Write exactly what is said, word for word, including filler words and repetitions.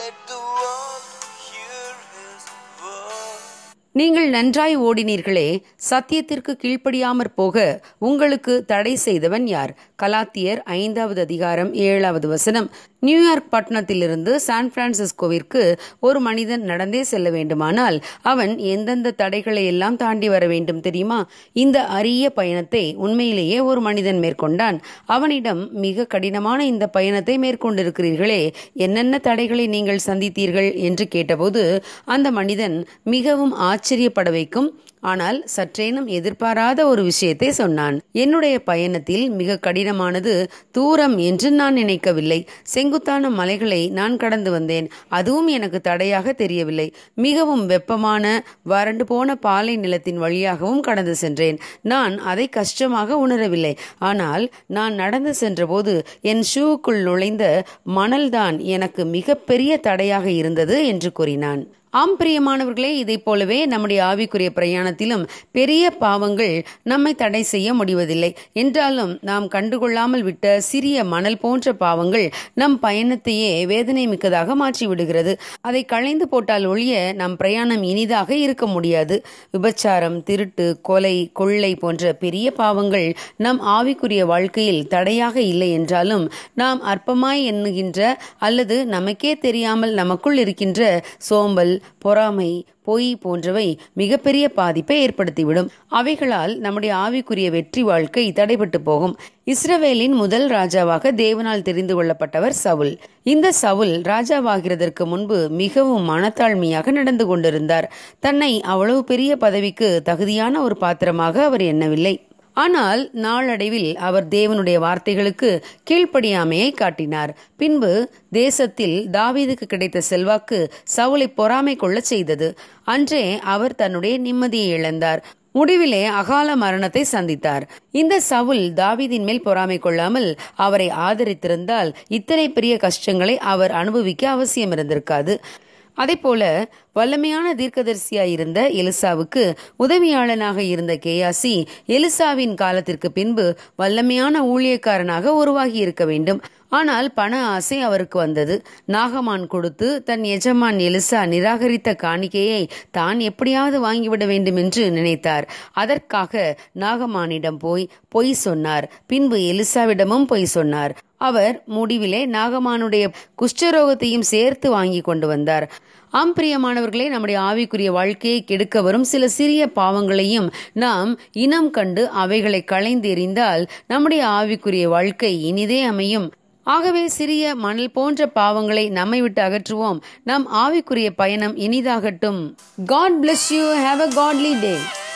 let the world hear his word. நீங்கள் நன்றாய் ஓடினீர்களே, சத்தியத்திற்கு கீழ்ப்படியாமற் போக உங்களுக்கு தடை செய்தவன் யார்? கலாத்தியர் ஐந்தாவது அதிகாரம் ஏழாவது வசனம். நியூயார்க் பட்டணத்திலிருந்து சான் பிரான்சிஸ்கோவிற்கு ஒரு மனிதன் நடந்தே செல்ல வேண்டுமானால் அவன் எந்தெந்த தடைகளை எல்லாம் தாண்டி வர வேண்டும் தெரியுமா? இந்த அரிய பயணத்தை உண்மையிலேயே ஒரு மனிதன் மேற்கொண்டான். அவனிடம், மிக கடினமான இந்த பயணத்தை மேற்கொண்டிருக்கிறீர்களே, என்னென்ன தடைகளை நீங்கள் சந்தித்தீர்கள் என்று கேட்டபோது அந்த மனிதன் மிகவும் ஆச்சரியப்பட வைக்கும் ஆனால் சற்றேனும் எதிர்பாராத ஒரு விஷயத்தை சொன்னான். என்னுடைய பயணத்தில் மிக கடினமானது தூரம் என்று நான் நினைக்கவில்லை. செங்குத்தான மலைகளை நான் கடந்து வந்தேன். அதுவும் எனக்கு தடையாக தெரியவில்லை. மிகவும் வெப்பமான வறண்டு போன பாலை நிலத்தின் வழியாகவும் கடந்து சென்றேன். நான் அதை கஷ்டமாக உணரவில்லை. ஆனால் நான் நடந்து சென்றபோது என் ஷூவுக்குள் நுழைந்த மணல்தான் எனக்கு மிகப்பெரிய தடையாக இருந்தது என்று கூறினான். ஆம் பிரியமானவர்களே, இதை போலவே நம்முடைய ஆவிக்குரிய பிரயாணத்திலும் பெரிய பாவங்கள் நம்மை தடை செய்ய முடிவதில்லை. என்றாலும் நாம் கண்டுகொள்ளாமல் விட்ட சிறிய மணல் போன்ற பாவங்கள் நம் பயணத்தையே வேதனை மிக்கதாக மாற்றிவிடுகிறது. அதை களைந்து போட்டால் ஒழிய நம் பிரயாணம் இனிதாக இருக்க முடியாது. விபச்சாரம், திருட்டு, கொலை, கொள்ளை போன்ற பெரிய பாவங்கள் நம் ஆவிக்குரிய வாழ்க்கையில் தடையாக இல்லை என்றாலும் நாம் அற்பமாய் எண்ணுகின்ற அல்லது நமக்கே தெரியாமல் நமக்குள் இருக்கின்ற சோம்பல், பொறாமை, பொய் போன்றவை மிகப்பெரிய பாதிப்பை ஏற்படுத்திவிடும். அவைகளால் நம்முடைய ஆவிக்குரிய வெற்றி வாழ்க்கை தடைபட்டு போகும். இஸ்ரவேலின் முதல் ராஜாவாக தேவனால் தெரிந்து கொள்ளப்பட்டவர் சவுல். இந்த சவுல் ராஜாவாகிறதற்கு முன்பு மிகவும் மனத்தாழ்மையாக நடந்து கொண்டிருந்தார். தன்னை அவ்வளவு பெரிய பதவிக்கு தகுதியான ஒரு பாத்திரமாக அவர் எண்ணவில்லை. ஆனால் நாளடைவில் அவர் தேவனுடைய வார்த்தைகளுக்கு கீழ்ப்படியாமையை காட்டினார். பின்பு தேசத்தில் தாவீதுக்கு கிடைத்த செல்வாக்கு சவுலை பொறாமை கொள்ள செய்தது. அன்றே அவர் தன்னுடைய நிம்மதியை இழந்தார். முடிவிலே அகால மரணத்தை சந்தித்தார். இந்த சவுல் தாவீதின் மேல் பொறாமை கொள்ளாமல் அவரை ஆதரித்திருந்தால் இத்தனை பெரிய கஷ்டங்களை அவர் அனுபவிக்க அவசியம் இருந்திருக்காது. அதே போல வல்லமையான தீர்க்கதரிசியாயிருந்த எலிசாவுக்கு உதவியாளனாக இருந்த கேயாசி எலிசாவின் காலத்திற்கு பின்பு வல்லமையான ஊழியக்காரனாக உருவாகி இருக்க வேண்டும். ஆனால் பண ஆசை அவருக்கு வந்தது. நாகமான் கொடுத்து தன் எஜமான் எலிசா நிராகரித்த காணிக்கையை தான் எப்படியாவது வாங்கிவிட வேண்டும் என்று நினைத்தார். அதற்காக நாகமானிடம் போய் பொய் சொன்னார். பின்பு எலிசாவிடமும் பொய் சொன்னார். அவர் முடிவிலே நாகமானுடைய குஷ்டரோகத்தையும் சேர்த்து வாங்கி கொண்டு வந்தார். ஆம் பிரியமானவர்களே, நம்முடைய ஆவிக்குரிய வாழ்க்கையை கெடுக்க வரும் சில சிறிய பாவங்களையும் நாம் இனம் கண்டு அவைகளை களைந்து எறிந்தால் நம்முடைய ஆவிக்குரிய வாழ்க்கை இனிதே அமையும். ஆகவே சிறிய மணல் போன்ற பாவங்களை நம்மை விட்டு அகற்றுவோம். நம் ஆவிக்குரிய பயணம் இனிதாகட்டும். God bless you. Have a godly day.